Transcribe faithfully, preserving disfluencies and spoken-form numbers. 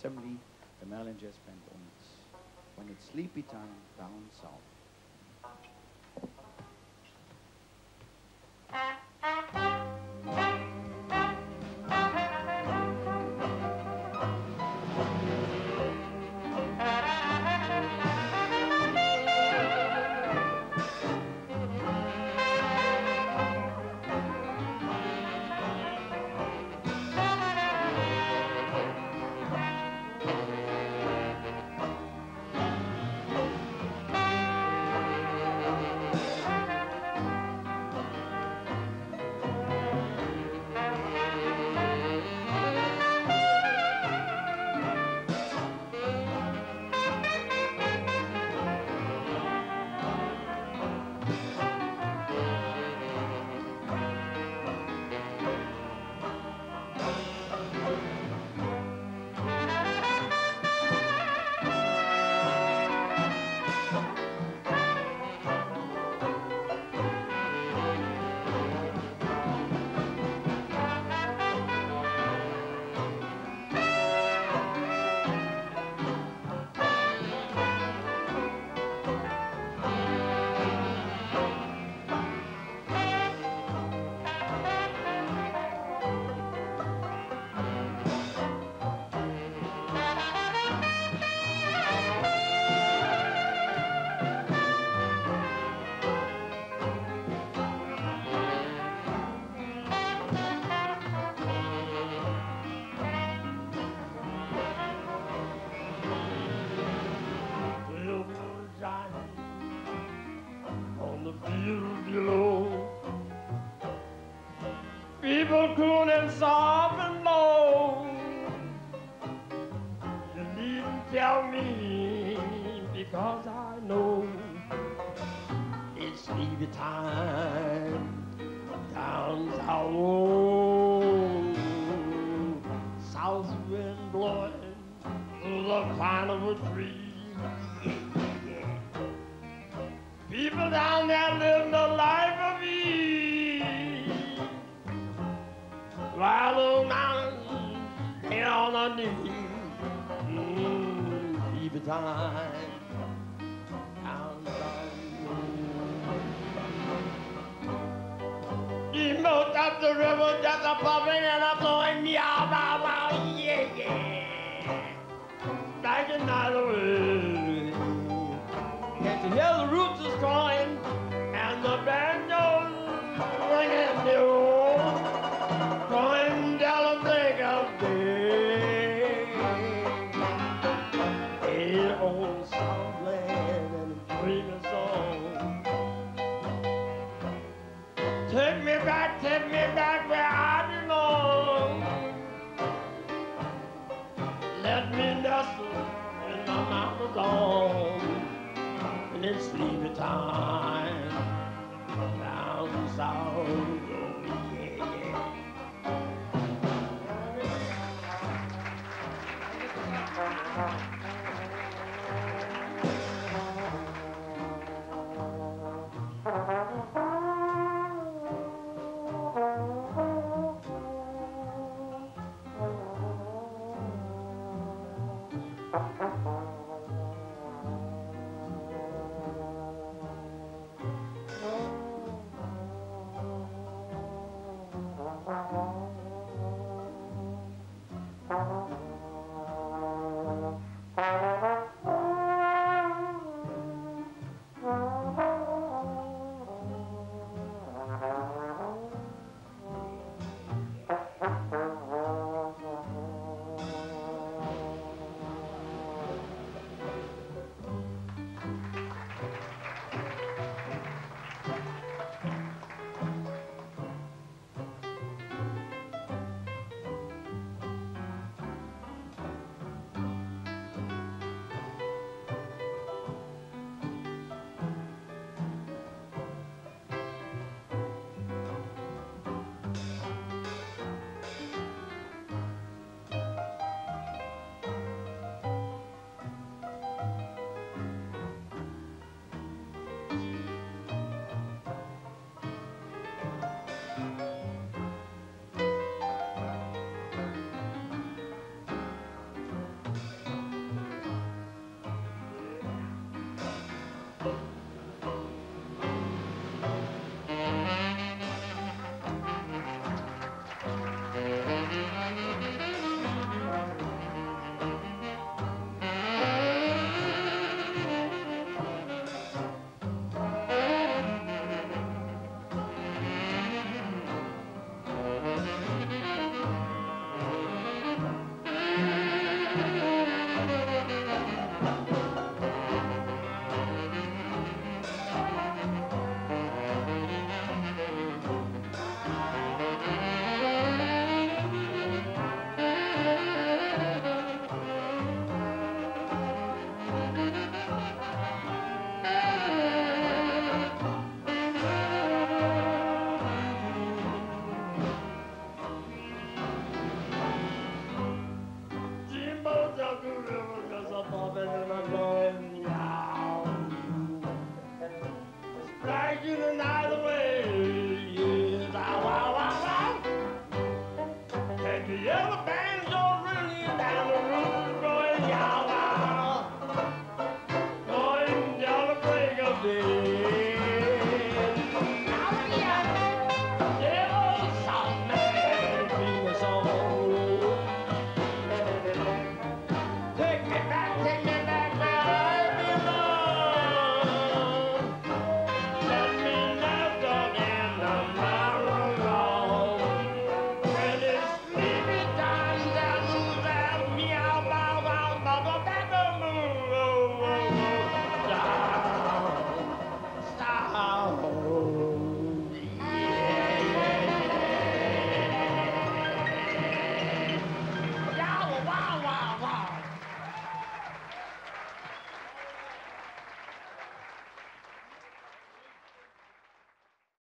Assembly, the Maryland Jazz Band, und When It's Sleepy Time Down South. People cool and soft and low. You needn't tell me because I know it's sleepy time down south. South wind blowing through the pine of a tree. People down there live the life of ease, while the mountains lay on their knees. Mm, sleepy time down south. The most up the river just a puffing and a blowing, yeah, bow, bow, yeah, yeah. Like a night away. Can't you hear the roots is calling and the banjo's ringing new, going down the break of day. Hey, old Southland and a dreamy song. Take me back, take me back where I belong. Let me nestle in the mountains long. It's sleepy time down south.